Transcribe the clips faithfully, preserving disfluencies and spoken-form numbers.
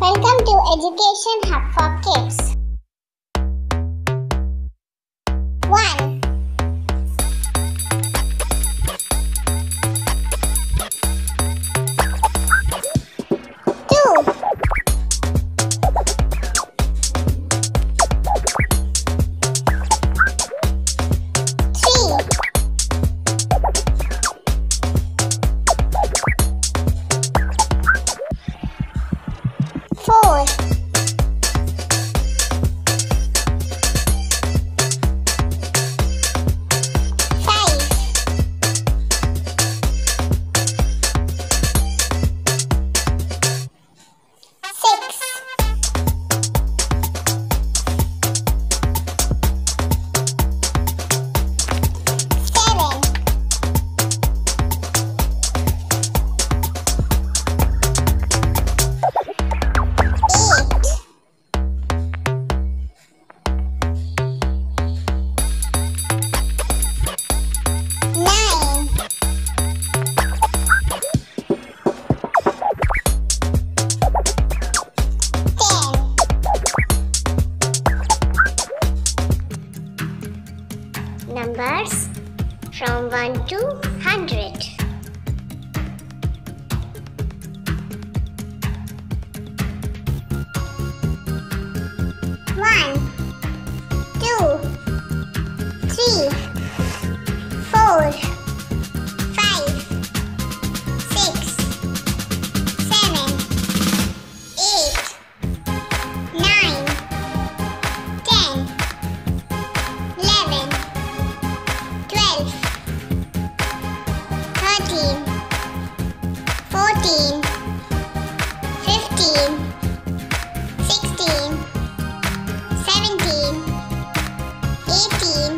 Welcome to Education Hub for Kids. one. two. Four. Five. Six. Seven. Numbers from one to one hundred. one, two, three, four, five, six, seven, eight, nine, ten, eleven, twelve, thirteen, fourteen, fifteen, sixteen, seventeen, eighteen,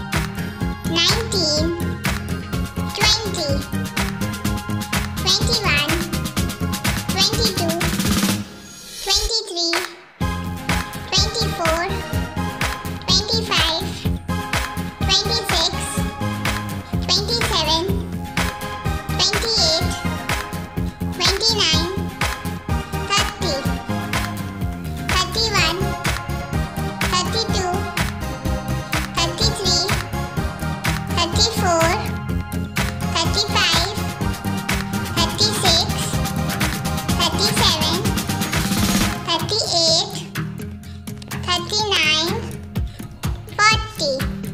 nineteen, twenty, twenty-one, twenty-two, twenty-three, twenty-four, twenty-five, twenty-six, twenty-seven, twenty-eight, twenty-nine, thirty, thirty-one, thirty-two, thirty-three, thirty-four, thirty-five, thirty-six, thirty-seven, thirty-eight, thirty-nine, forty,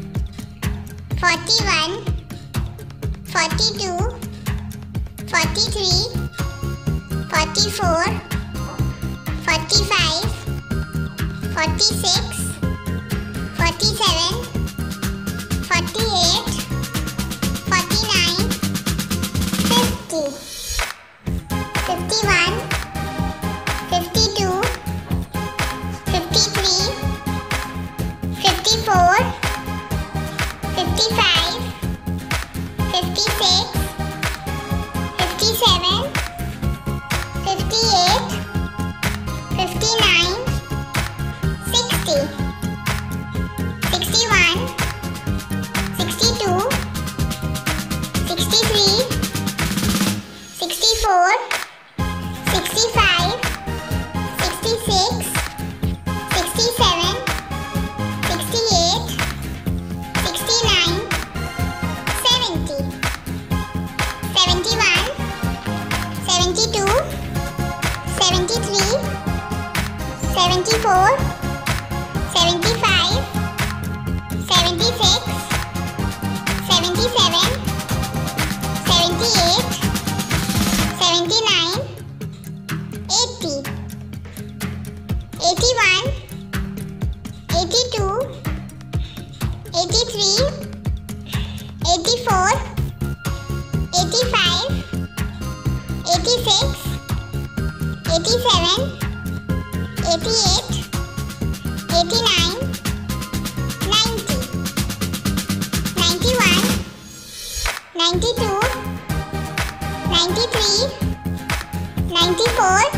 forty-one, forty-two, forty-three, forty-four, forty-five, forty-six, forty-seven, forty-eight, forty-nine, fifty, fifty-one, fifty-two, fifty-three, fifty-four, fifty-five, fifty-six, fifty-seven, fifty-eight, fifty-nine, sixty, sixty-one, sixty-two, sixty-three, sixty-four, sixty-five, sixty-six, sixty-seven, sixty-eight, sixty-nine, seventy, seventy-one, seventy-two, seventy-three, seventy-four, seventy-five, seventy-six, seventy-seven, seventy-eight, seventy-nine, eighty, eighty-one, eighty-two, eighty-three, eighty-four, eighty-five, eighty-six, eighty-seven, eighty-eight, eighty-nine, ninety, ninety-one, ninety-two, ninety-three, ninety-four,